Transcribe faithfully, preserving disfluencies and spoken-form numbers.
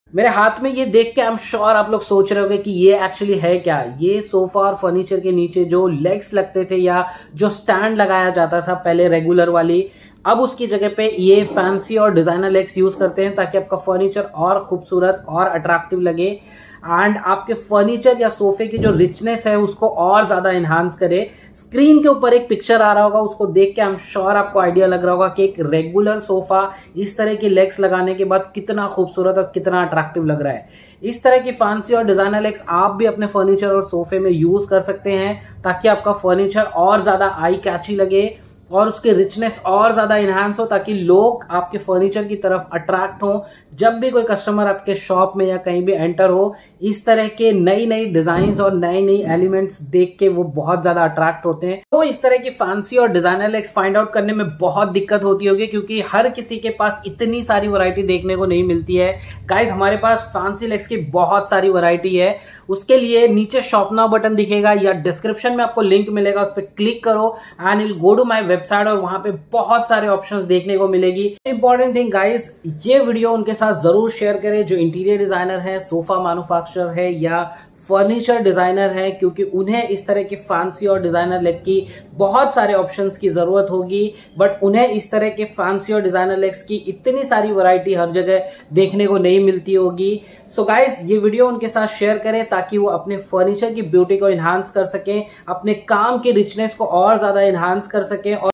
मेरे हाथ में ये देख के आई एम श्योर आप लोग सोच रहे होंगे कि ये एक्चुअली है क्या। ये सोफा और फर्नीचर के नीचे जो लेग्स लगते थे या जो स्टैंड लगाया जाता था पहले रेगुलर वाली, अब उसकी जगह पे ये फैंसी और डिजाइनर लेग्स यूज करते हैं ताकि आपका फर्नीचर और खूबसूरत और अट्रैक्टिव लगे एंड आपके फर्नीचर या सोफे की जो रिचनेस है उसको और ज्यादा एनहांस करे। स्क्रीन के ऊपर एक पिक्चर आ रहा होगा, उसको देख के आई एम श्योर आपको आइडिया लग रहा होगा कि एक रेगुलर सोफा इस तरह की लेग्स लगाने के बाद कितना खूबसूरत और कितना अट्रैक्टिव लग रहा है। इस तरह की फैंसी और डिजाइनर लेग्स आप भी अपने फर्नीचर और सोफे में यूज कर सकते हैं ताकि आपका फर्नीचर और ज्यादा आई कैची लगे और उसकी रिचनेस और ज्यादा इनहांस हो, ताकि लोग आपके फर्नीचर की तरफ अट्रैक्ट हो। जब भी कोई कस्टमर आपके शॉप में या कहीं भी एंटर हो, इस तरह के नई नई डिजाइन और नई नई एलिमेंट्स देख के वो बहुत ज्यादा अट्रैक्ट होते हैं। तो इस तरह की फैंसी और डिजाइनर लेग्स फाइंड आउट करने में बहुत दिक्कत होती होगी क्योंकि हर किसी के पास इतनी सारी वैरायटी देखने को नहीं मिलती है। गाइस, हमारे पास फैंसी लेग्स की बहुत सारी वैरायटी है। उसके लिए नीचे शॉप नाउ बटन दिखेगा या डिस्क्रिप्शन में आपको लिंक मिलेगा, उस पर क्लिक करो and will go to my website और वहां पे बहुत सारे ऑप्शंस देखने को मिलेगी। इंपॉर्टेंट थिंग गाइस, ये वीडियो उनके साथ जरूर शेयर करें जो इंटीरियर डिजाइनर है, सोफा मैन्युफैक्चरर है या फर्नीचर डिजाइनर है, क्योंकि उन्हें इस तरह की फैंसी और डिजाइनर लेग की बहुत सारे ऑप्शंस की जरूरत होगी, बट उन्हें इस तरह के फैंसी और डिजाइनर लेग्स की इतनी सारी वैरायटी हर जगह देखने को नहीं मिलती होगी। सो गाइस, ये वीडियो उनके साथ शेयर करें ताकि वो अपने फर्नीचर की ब्यूटी को एनहांस कर सकें, अपने काम की रिचनेस को और ज्यादा एनहांस कर सकें और